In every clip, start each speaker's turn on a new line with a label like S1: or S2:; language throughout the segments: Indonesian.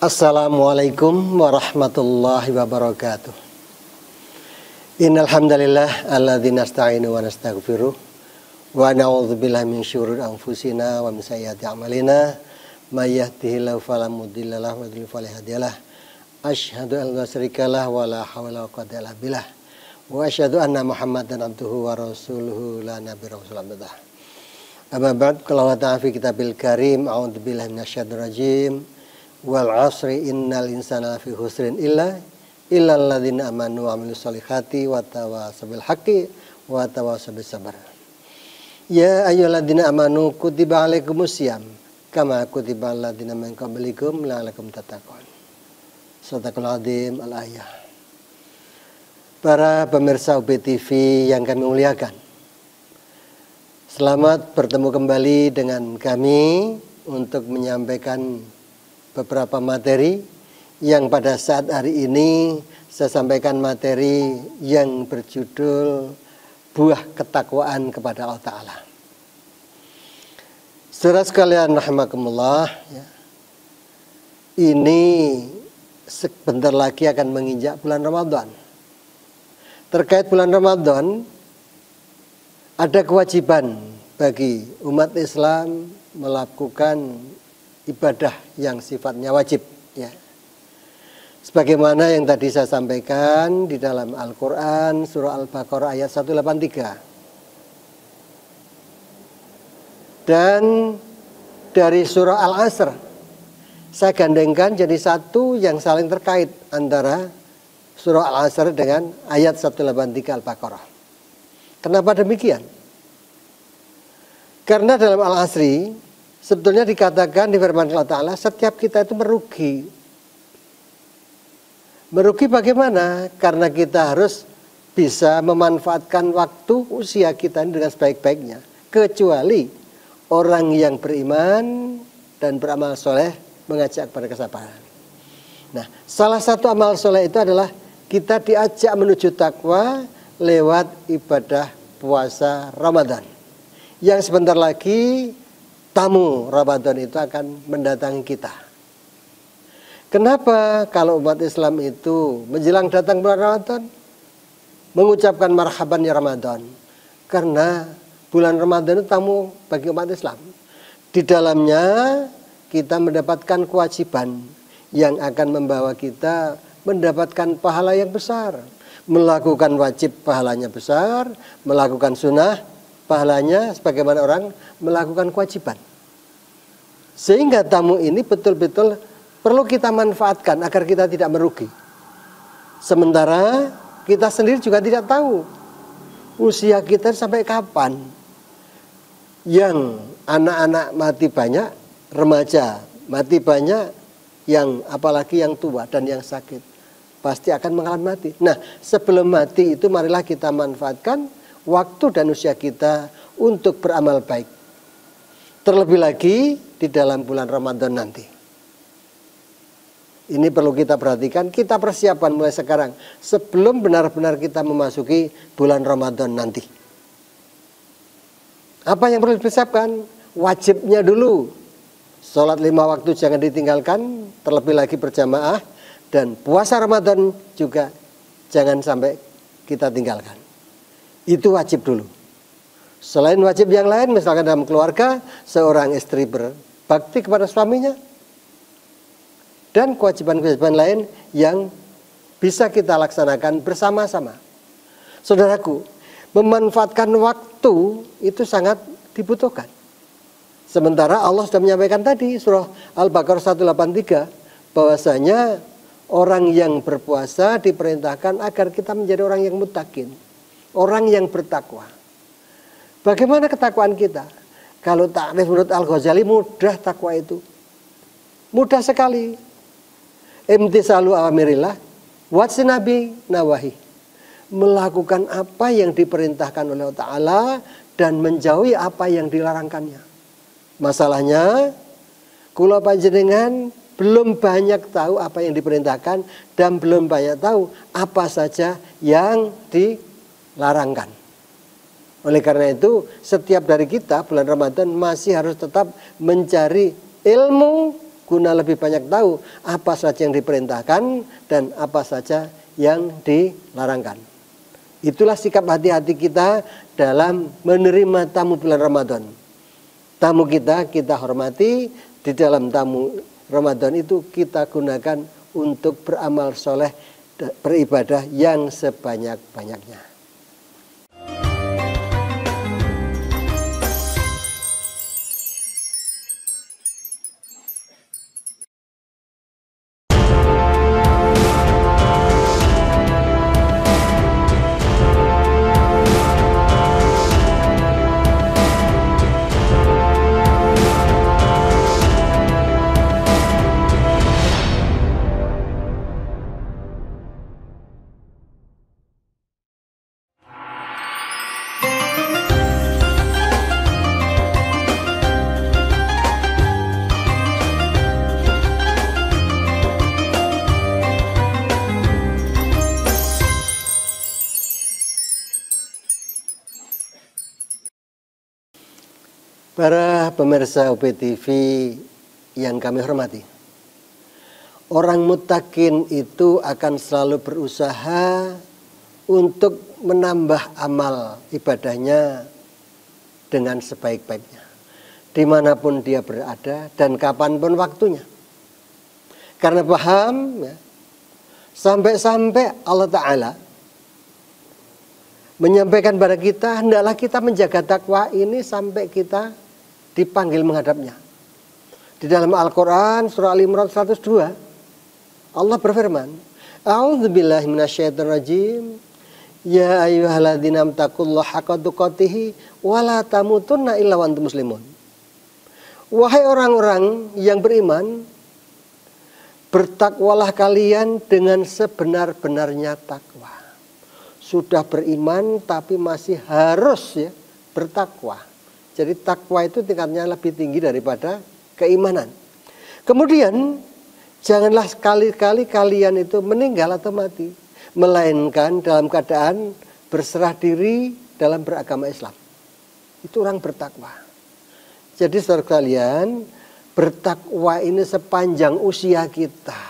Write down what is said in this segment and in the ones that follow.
S1: Assalamualaikum warahmatullahi wabarakatuh. Innal hamdalillah alladzi nasta'inu wa nastaghfiruh wa na'udzubillahi min syururi anfusina wa min sayyiati a'malina may yahdihillahu fala mudilla lahu wa yudlil fala hadiya lahu. Asyhadu an la syarika lahu wa la haula wa la quwwata illa billah wa asyhadu anna Muhammadan abduhu wa rasuluhu la nabiyya rasulullah. Amma ba'd, qala ta'ala fi kitabil karim, a'udzubillahi minasyaitonir rajim. Wal asri innal insana lafi khusrin illal ladzina amanu wa amilus solihati wa tawassaw bil haqqi wa tawassaw bis sabr. Ya ayyuhalladzina amanu kutiba alaikumusiyam kama kutiba alal ladzina min qablikum la'allakum tattaqun. Shadaqal adzim al-ayah. Para pemirsa UBTV yang kami muliakan, selamat bertemu kembali dengan kami untuk menyampaikan beberapa materi yang pada saat hari ini saya sampaikan materi yang berjudul buah ketakwaan kepada Allah Ta'ala. Saudara sekalian rahimakumullah, ya, ini sebentar lagi akan menginjak bulan Ramadan. Terkait bulan Ramadan, ada kewajiban bagi umat Islam melakukan ibadah yang sifatnya wajib, ya. Sebagaimana yang tadi saya sampaikan di dalam Al-Quran surah Al-Baqarah ayat 183 dan dari surah Al-Asr saya gandengkan jadi satu yang saling terkait antara surah Al-Asr dengan ayat 183 Al-Baqarah. Kenapa demikian? Karena dalam Al-Asri sebetulnya dikatakan di firman Allah Ta'ala setiap kita itu merugi. Merugi bagaimana? Karena kita harus bisa memanfaatkan waktu usia kita ini dengan sebaik-baiknya. Kecuali orang yang beriman dan beramal soleh mengajak kepada kesabaran. Nah, salah satu amal soleh itu adalah kita diajak menuju takwa lewat ibadah puasa Ramadan. Yang sebentar lagi tamu Ramadan itu akan mendatangi kita. Kenapa kalau umat Islam itu menjelang datang bulan Ramadan mengucapkan marhaban ya Ramadan? Karena bulan Ramadan itu tamu bagi umat Islam. Di dalamnya kita mendapatkan kewajiban yang akan membawa kita mendapatkan pahala yang besar. Melakukan wajib pahalanya besar, melakukan sunnah pahalanya sebagaimana orang melakukan kewajiban. Sehingga tamu ini betul-betul perlu kita manfaatkan agar kita tidak merugi. Sementara kita sendiri juga tidak tahu usia kita sampai kapan. Yang anak-anak mati banyak, remaja mati banyak, yang apalagi yang tua dan yang sakit pasti akan mengalami mati. Nah, sebelum mati itu marilah kita manfaatkan waktu dan usia kita untuk beramal baik. Terlebih lagi di dalam bulan Ramadan nanti. Ini perlu kita perhatikan, kita persiapan mulai sekarang sebelum benar-benar kita memasuki bulan Ramadan nanti. Apa yang perlu dipersiapkan? Wajibnya dulu. Sholat 5 waktu jangan ditinggalkan, terlebih lagi berjamaah, dan puasa Ramadan juga jangan sampai kita tinggalkan. Itu wajib dulu. Selain wajib yang lain, misalkan dalam keluarga, seorang istri berbakti kepada suaminya, dan kewajiban-kewajiban lain yang bisa kita laksanakan bersama-sama. Saudaraku, memanfaatkan waktu itu sangat dibutuhkan. Sementara Allah sudah menyampaikan tadi, surah Al-Baqarah 183, bahwasanya orang yang berpuasa diperintahkan agar kita menjadi orang yang muttaqin, orang yang bertakwa. Bagaimana ketakwaan kita? Kalau takrif menurut Al-Ghazali, mudah takwa itu. Mudah sekali. Imtisalu awamirillah wajtinabi nawahi. Melakukan apa yang diperintahkan oleh Allah Ta'ala dan menjauhi apa yang dilarangkannya. Masalahnya, kula panjenengan belum banyak tahu apa yang diperintahkan dan belum banyak tahu apa saja yang dilarangkan. Oleh karena itu, setiap dari kita bulan Ramadan masih harus tetap mencari ilmu guna lebih banyak tahu apa saja yang diperintahkan dan apa saja yang dilarangkan. Itulah sikap hati-hati kita dalam menerima tamu bulan Ramadan. Tamu kita hormati, di dalam tamu Ramadan itu kita gunakan untuk beramal soleh, beribadah yang sebanyak-banyaknya. Para pemirsa UPTV yang kami hormati, orang muttaqin itu akan selalu berusaha untuk menambah amal ibadahnya dengan sebaik-baiknya, dimanapun dia berada dan kapanpun waktunya. Karena paham, ya, sampai-sampai Allah Ta'ala menyampaikan pada kita, hendaklah kita menjaga takwa ini sampai kita dipanggil menghadapnya. Di dalam Al-Quran surah Al-Imran 102 Allah berfirman, A'udzubillahi minasyaitonirrajim, ya ayyuhalladzina amtaqullaha haqqa tuqatih wa la tamutunna illa wa antum muslimun. Wahai orang-orang yang beriman, bertakwalah kalian dengan sebenar-benarnya takwa. Sudah beriman tapi masih harus ya bertakwa. Jadi takwa itu tingkatnya lebih tinggi daripada keimanan. Kemudian janganlah sekali-kali kalian itu meninggal atau mati, melainkan dalam keadaan berserah diri dalam beragama Islam. Itu orang bertakwa. Jadi saudara kalian, bertakwa ini sepanjang usia kita,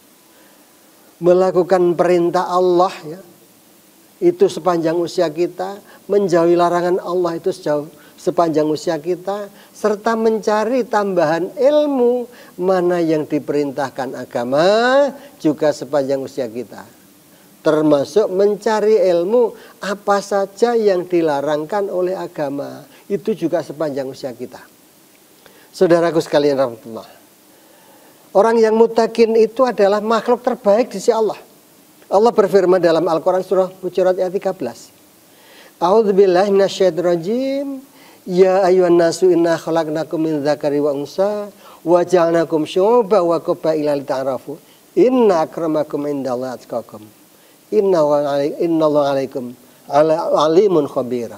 S1: melakukan perintah Allah ya, itu sepanjang usia kita, menjauhi larangan Allah itu sepanjang usia kita, serta mencari tambahan ilmu mana yang diperintahkan agama juga sepanjang usia kita. Termasuk mencari ilmu apa saja yang dilarangkan oleh agama, itu juga sepanjang usia kita. Saudaraku sekalian rahmatullah, orang yang muttaqin itu adalah makhluk terbaik di sisi Allah. Allah berfirman dalam Al-Quran surah Hujurat ayat 13. A'udzubillahi minasyaitonirrajim. Ya ayyuhan nasu inna khalaqnakum min dzakari wa unsa wa ja'alnakum syu'uban wa qabaila lita'arafu. Inna akramakum indallahi atqakum. Innallaha 'alaikum alimun khabir.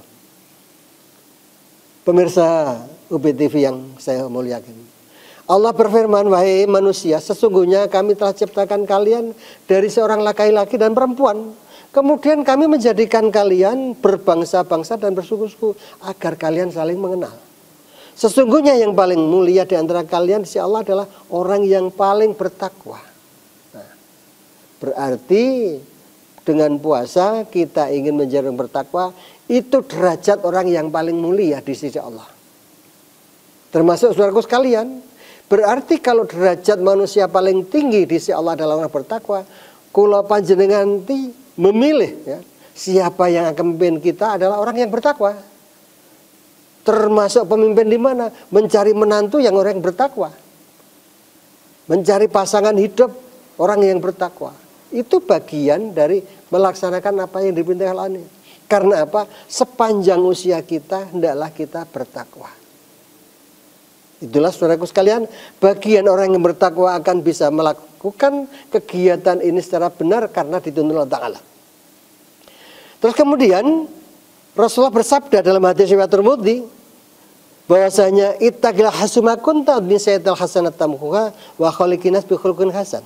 S1: Pemirsa UPTV yang saya muliakan, Allah berfirman, wahai manusia, sesungguhnya kami telah ciptakan kalian dari seorang laki-laki dan perempuan. Kemudian kami menjadikan kalian berbangsa-bangsa dan bersuku-suku agar kalian saling mengenal. Sesungguhnya yang paling mulia di antara kalian di sisi Allah adalah orang yang paling bertakwa. Nah, berarti dengan puasa kita ingin menjadi orang bertakwa, itu derajat orang yang paling mulia di sisi Allah. Termasuk saudaraku sekalian, berarti kalau derajat manusia paling tinggi di sisi Allah adalah orang bertakwa, kula panjenengan memilih ya, siapa yang akan memimpin kita adalah orang yang bertakwa. Termasuk pemimpin di mana? Mencari menantu yang orang yang bertakwa. Mencari pasangan hidup orang yang bertakwa. Itu bagian dari melaksanakan apa yang diperintahkan Allah. Karena apa? Sepanjang usia kita hendaklah kita bertakwa. Itulah saudaraku sekalian, bagian orang yang bertakwa akan bisa melakukan kegiatan ini secara benar karena dituntun Allah Ta'ala. Terus kemudian Rasulullah bersabda dalam hadis riwayat Tirmidzi bahwasanya ittaqil hasuma kunta min sayyidil hasanat tamhuha wa khaliqinas bi khuluqin hasan.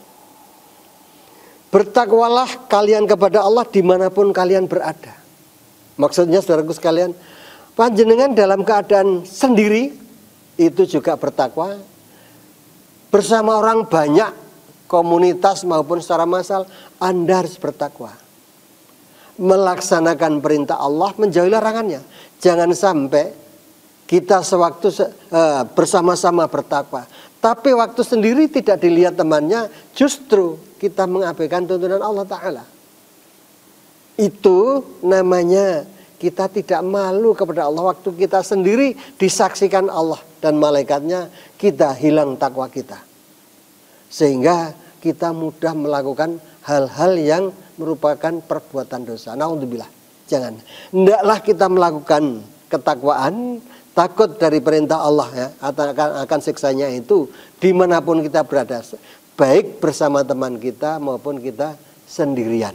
S1: Bertakwalah kalian kepada Allah dimanapun kalian berada. Maksudnya saudaraku sekalian, panjenengan dalam keadaan sendiri itu juga bertakwa. bersama orang banyak, komunitas maupun secara massal, Anda harus bertakwa. Melaksanakan perintah Allah, menjauhi larangannya. Jangan sampai kita sewaktu bersama-sama bertakwa, tapi waktu sendiri tidak dilihat temannya, justru kita mengabaikan tuntunan Allah Ta'ala. Itu namanya kita tidak malu kepada Allah. Waktu kita sendiri disaksikan Allah dan malaikatnya, kita hilang takwa kita. Sehingga kita mudah melakukan hal-hal yang merupakan perbuatan dosa. Naudzubillah. Jangan. Hendaklah kita melakukan ketakwaan, takut dari perintah Allah ya, akan siksanya itu dimanapun kita berada, baik bersama teman kita maupun kita sendirian.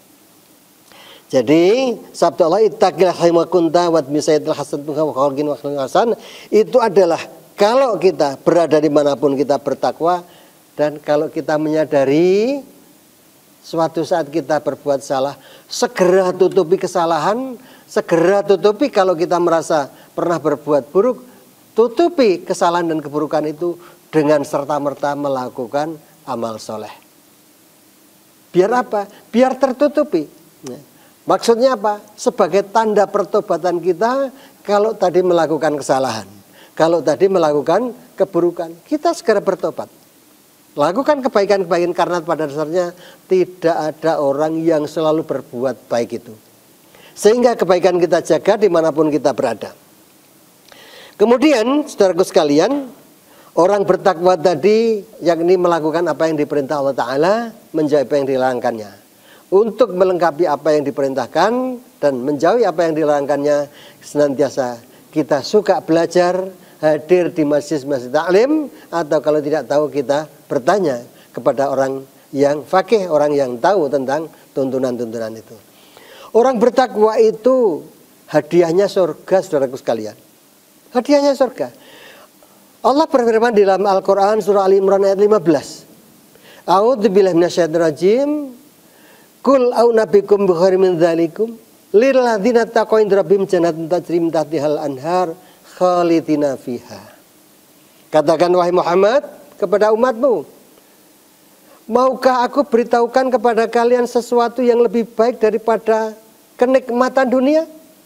S1: Jadi sabda Allah ittaqil haima kunta wa misaidil hasan wa khalqin wa hasan, itu adalah kalau kita berada dimanapun kita bertakwa, dan kalau kita menyadari suatu saat kita berbuat salah, segera tutupi kesalahan, segera tutupi. Kalau kita merasa pernah berbuat buruk, tutupi kesalahan dan keburukan itu dengan serta-merta melakukan amal soleh. Biar apa? Biar tertutupi. Maksudnya apa? Sebagai tanda pertobatan kita kalau tadi melakukan kesalahan, kalau tadi melakukan keburukan, kita segera bertobat. Lakukan kebaikan-kebaikan, karena pada dasarnya tidak ada orang yang selalu berbuat baik itu. Sehingga kebaikan kita jaga dimanapun kita berada. Kemudian saudaraku sekalian, orang bertakwa tadi yakni melakukan apa yang diperintah Allah Ta'ala, menjauhi apa yang dilarangkannya. Untuk melengkapi apa yang diperintahkan dan menjauhi apa yang dilarangkannya, senantiasa kita suka belajar, hadir di masjid-masjid taklim, atau kalau tidak tahu kita bertanya kepada orang yang faqih, orang yang tahu tentang tuntunan-tuntunan itu. Orang bertakwa itu hadiahnya surga, saudaraku sekalian. Hadiahnya surga. Allah berfirman di dalam Al-Quran surah Al-Imran ayat 15. A'udzubillahi minasyaitonir rajim. Qul a'unabbikum bi khairin min dzalikum lil ladzina taqaw inda rabbihim jannatun tajri min tahtihal anhar khalidina fiha. Katakan wahai Muhammad kepada umatmu, maukah aku beritahukan kepada kalian sesuatu yang lebih baik daripada kenikmatan dunia?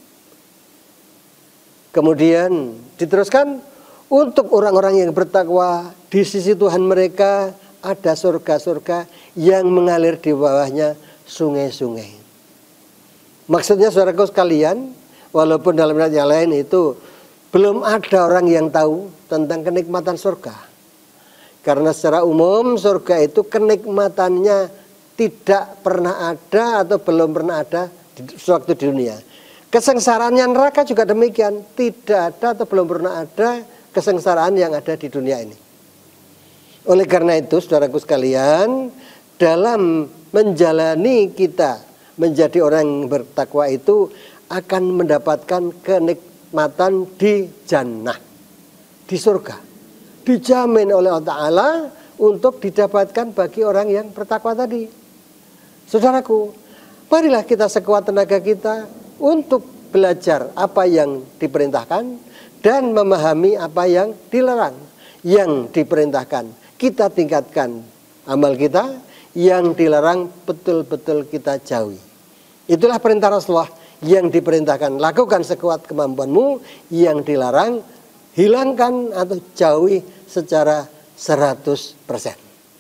S1: Kemudian diteruskan, untuk orang-orang yang bertakwa di sisi Tuhan mereka ada surga-surga yang mengalir di bawahnya sungai-sungai. Maksudnya saudaraku sekalian, walaupun dalam ayat yang lain itu belum ada orang yang tahu tentang kenikmatan surga. Karena secara umum surga itu kenikmatannya tidak pernah ada atau belum pernah ada di waktu di dunia. Kesengsaraannya neraka juga demikian, tidak ada atau belum pernah ada kesengsaraan yang ada di dunia ini. Oleh karena itu saudaraku sekalian, dalam menjalani kita menjadi orang yang bertakwa itu akan mendapatkan kenikmatan di jannah, di surga. Dijamin oleh Allah Ta'ala untuk didapatkan bagi orang yang bertakwa tadi. Saudaraku, marilah kita sekuat tenaga kita untuk belajar apa yang diperintahkan dan memahami apa yang dilarang. Yang diperintahkan kita tingkatkan amal kita, yang dilarang betul-betul kita jauhi. Itulah perintah Rasulullah. Yang diperintahkan lakukan sekuat kemampuanmu, yang dilarang hilangkan atau jauhi secara 100%.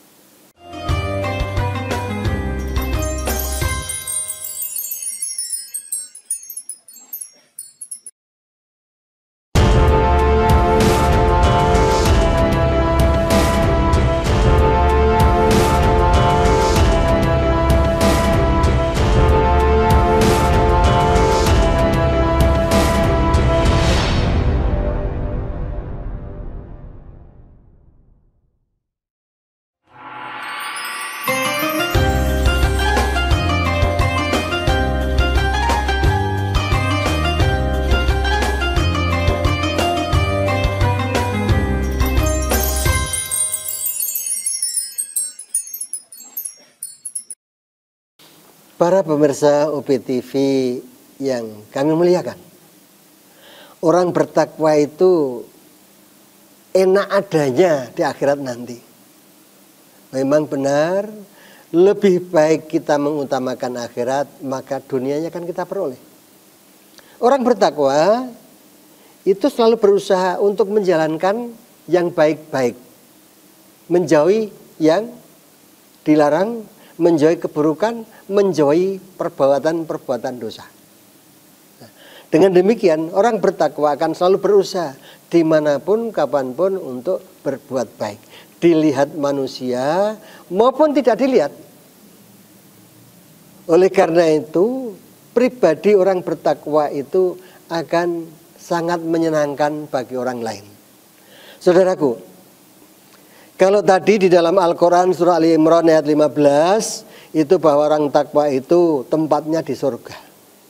S1: Para pemirsa UPTV yang kami muliakan, orang bertakwa itu enak adanya di akhirat nanti. Memang benar, lebih baik kita mengutamakan akhirat, maka dunianya kan kita peroleh. Orang bertakwa itu selalu berusaha untuk menjalankan yang baik-baik, menjauhi yang dilarang, menjauhi keburukan, menjauhi perbuatan-perbuatan dosa. Nah, dengan demikian orang bertakwa akan selalu berusaha dimanapun, kapanpun untuk berbuat baik, dilihat manusia maupun tidak dilihat. Oleh karena itu, pribadi orang bertakwa itu akan sangat menyenangkan bagi orang lain. Saudaraku, kalau tadi di dalam Al-Quran surah Ali Imran ayat 15 itu bahwa orang takwa itu tempatnya di surga.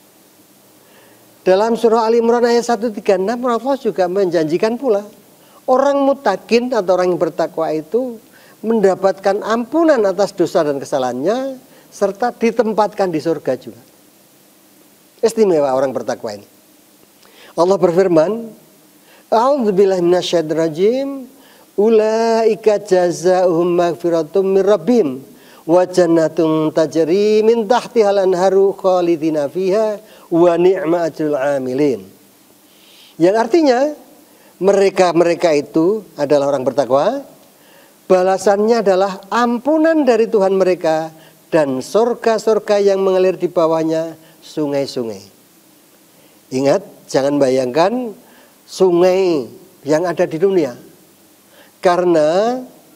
S1: Dalam surah Ali Imran ayat 136 Allah juga menjanjikan pula orang mutakin atau orang yang bertakwa itu mendapatkan ampunan atas dosa dan kesalahannya serta ditempatkan di surga juga. Istimewa orang bertakwa ini. Allah berfirman, A'udzubillahi minasyaitonir rajim, ulaika jazaohum maghfiratum mir rabbihim wa jannatun tajri min tahtihal anharu khalidina fiha wa ni'ma ajrul amilin. Yang artinya mereka itu adalah orang bertakwa, balasannya adalah ampunan dari Tuhan mereka dan surga-surga yang mengalir di bawahnya sungai-sungai. Ingat, jangan bayangkan sungai yang ada di dunia. Karena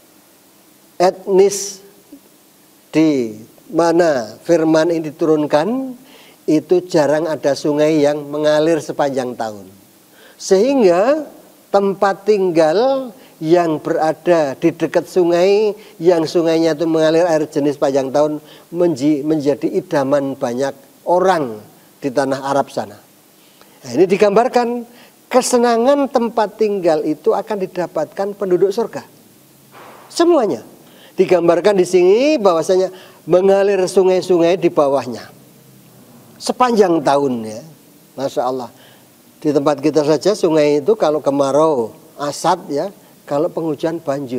S1: etnis di mana firman ini diturunkan itu jarang ada sungai yang mengalir sepanjang tahun. Sehingga tempat tinggal yang berada di dekat sungai yang sungainya itu mengalir air jernih sepanjang tahun menjadi idaman banyak orang di tanah Arab sana. Nah, ini digambarkan kesenangan tempat tinggal itu akan didapatkan penduduk surga. Semuanya digambarkan di sini bahwasanya mengalir sungai-sungai di bawahnya sepanjang tahun ya. Masya Allah. Di tempat kita saja sungai itu kalau kemarau asad ya, kalau penghujan banjir.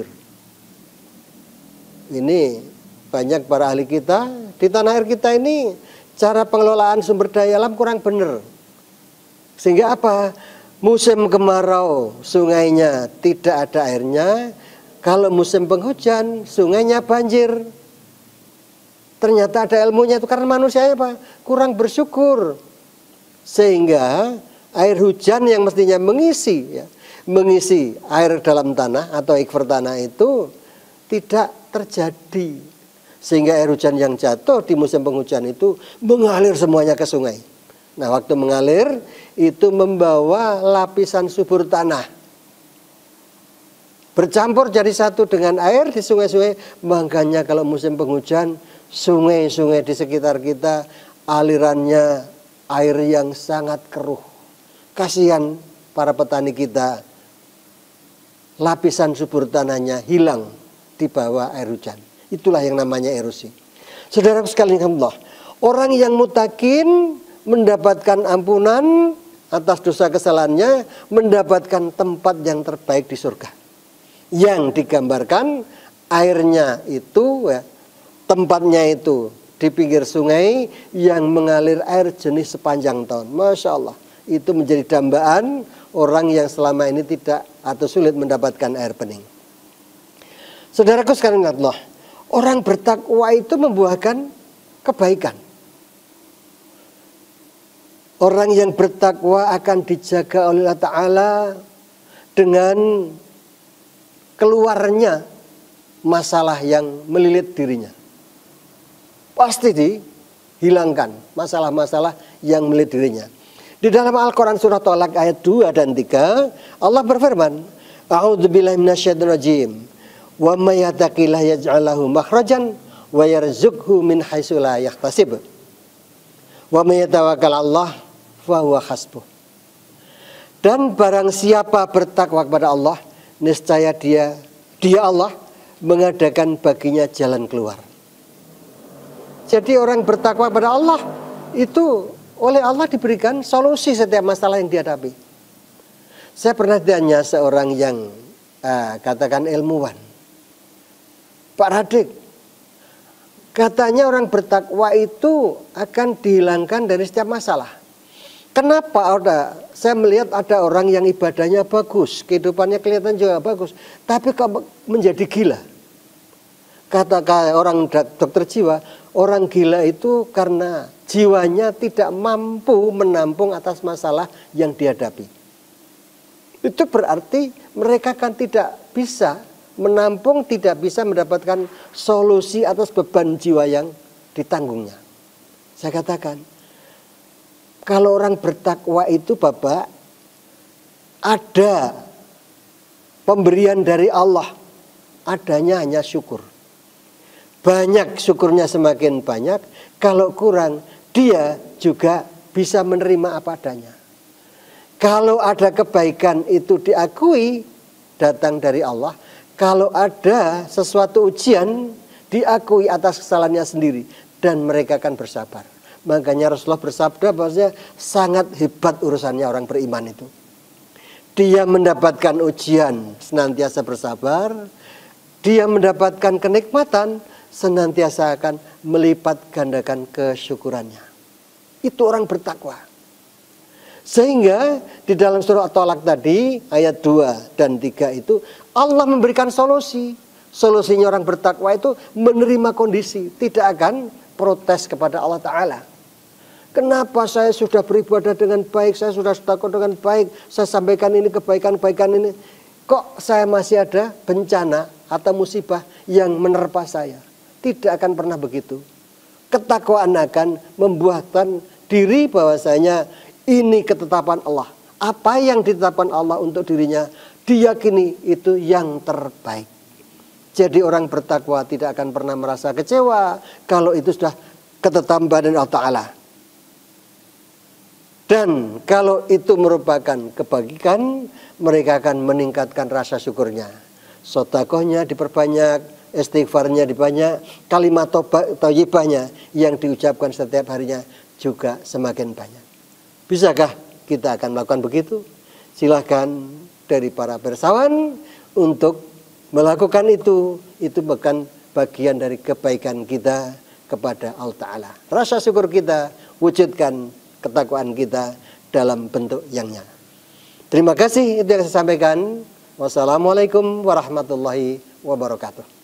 S1: Ini banyak para ahli kita di tanah air kita ini cara pengelolaan sumber daya alam kurang benar. Sehingga apa? Musim kemarau sungainya tidak ada airnya, kalau musim penghujan sungainya banjir. Ternyata ada ilmunya itu karena manusianya apa? Kurang bersyukur. Sehingga air hujan yang mestinya mengisi air dalam tanah atau ikhwar tanah itu tidak terjadi. Sehingga air hujan yang jatuh di musim penghujan itu mengalir semuanya ke sungai. Nah, waktu mengalir itu membawa lapisan subur tanah bercampur jadi satu dengan air di sungai-sungai. Makanya kalau musim penghujan sungai-sungai di sekitar kita alirannya air yang sangat keruh. Kasihan para petani kita, lapisan subur tanahnya hilang di bawah air hujan. Itulah yang namanya erosi. Saudara sekalian, orang yang mutakin mendapatkan ampunan atas dosa kesalahannya, mendapatkan tempat yang terbaik di surga. Yang digambarkan airnya itu ya, tempatnya itu di pinggir sungai yang mengalir air jernih sepanjang tahun. Masya Allah, itu menjadi dambaan orang yang selama ini tidak atau sulit mendapatkan air bening. Saudaraku sekalian, Allah, orang bertakwa itu membuahkan kebaikan. Orang yang bertakwa akan dijaga oleh Allah Ta'ala dengan keluarnya masalah yang melilit dirinya. Pasti dihilangkan masalah-masalah yang melilit dirinya. Di dalam Al-Quran surah Tolak ayat 2 dan 3 Allah berfirman, A'udzubillahi minasyaitonir rajim, wa may yattaqillah yaj'al lahu makhrajan wa yarzuqhu min haitsu la yahtasib. Wa may yatawakkal 'Allah fa huwa hasbuh. Dan barang siapa bertakwa kepada Allah, niscaya dia Allah mengadakan baginya jalan keluar. Jadi orang bertakwa kepada Allah itu oleh Allah diberikan solusi setiap masalah yang dihadapi. Saya pernah ditanya seorang yang katakan ilmuwan. Pak Radik, katanya orang bertakwa itu akan dihilangkan dari setiap masalah. Kenapa saya melihat ada orang yang ibadahnya bagus, kehidupannya kelihatan juga bagus, tapi kok menjadi gila? Kata orang dokter jiwa, orang gila itu karena jiwanya tidak mampu menampung atas masalah yang dihadapi. Itu berarti mereka kan tidak bisa menampung, tidak bisa mendapatkan solusi atas beban jiwa yang ditanggungnya. Saya katakan, kalau orang bertakwa itu Bapak, ada pemberian dari Allah, adanya hanya syukur. Banyak syukurnya semakin banyak, kalau kurang dia juga bisa menerima apa adanya. Kalau ada kebaikan itu diakui datang dari Allah, kalau ada sesuatu ujian diakui atas kesalahannya sendiri dan mereka akan bersabar. Makanya Rasulullah bersabda bahwasanya sangat hebat urusannya orang beriman itu. Dia mendapatkan ujian senantiasa bersabar, dia mendapatkan kenikmatan senantiasa akan melipat gandakan kesyukurannya. Itu orang bertakwa. Sehingga di dalam surah At-Tolak tadi ayat 2 dan 3 itu Allah memberikan solusi. Solusinya orang bertakwa itu menerima kondisi, tidak akan protes kepada Allah Ta'ala. Kenapa saya sudah beribadah dengan baik, saya sudah takut dengan baik, saya sampaikan ini kebaikan-kebaikan ini, kok saya masih ada bencana atau musibah yang menerpa saya? Tidak akan pernah begitu. Ketakwaan akan membuatkan diri bahwasanya ini ketetapan Allah. Apa yang ditetapkan Allah untuk dirinya, diyakini itu yang terbaik. Jadi orang bertakwa tidak akan pernah merasa kecewa kalau itu sudah ketetapan dari Allah Ta'ala. Dan kalau itu merupakan kebajikan, mereka akan meningkatkan rasa syukurnya. Sedekahnya diperbanyak, istighfarnya dibanyak, kalimat thayyibahnya yang diucapkan setiap harinya juga semakin banyak. Bisakah kita akan melakukan begitu? Silahkan dari para persawan untuk melakukan itu. Itu bukan bagian dari kebaikan kita kepada Allah Ta'ala. Rasa syukur kita wujudkan ketakwaan kita dalam bentuk yang nyata. Terima kasih, itu yang saya sampaikan. Wassalamualaikum warahmatullahi wabarakatuh.